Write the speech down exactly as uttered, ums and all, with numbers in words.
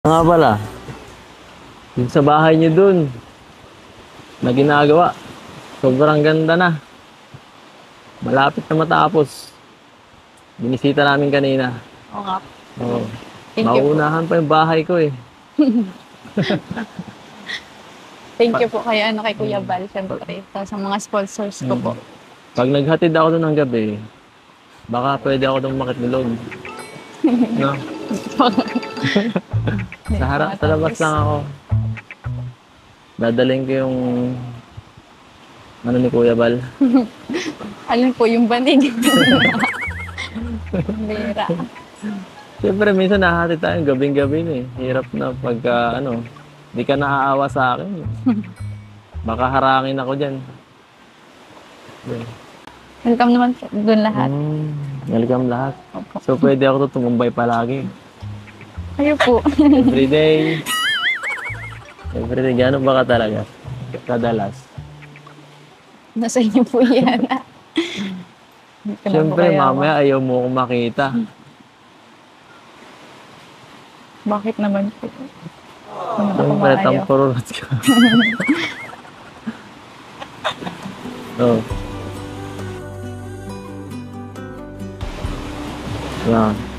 Nga pala, yung sa bahay niyo dun, na ginagawa, sobrang ganda na. Malapit na matapos. Binisita namin kanina. Oo nga. Oo. Thank you po. Mauunahan pa yung bahay ko eh. Thank you po kay, ano, kay Kuya Val, syempre. Sa, sa mga sponsors ko po. Pag naghatid ako doon ng gabi, baka pwede ako doon makitulog. No? Sa harap, sa labas lang ako. Dadaling ko yung ano ni Kuya Val. Alin po yung banig. Bira. Siyempre, minsan nahatid tayo gabing-gabi na eh. Hirap na pagka ano, di ka naaawa sa akin. Baka harangin ako dyan. Yeah. Welcome naman po doon lahat. Mm, welcome lahat. Opo. So, pwede ako to tumumbay palagi. Kayo po. Everyday. Everyday. Gano'n ba ka talaga? Kadalas. Nasa inyo po yan. Hindi ko na po Siyempre, kaya mamaya ayaw mo akong makita. Bakit naman po? Kung ako Siyempre, maayaw. tampururot ka. Oh. Yan.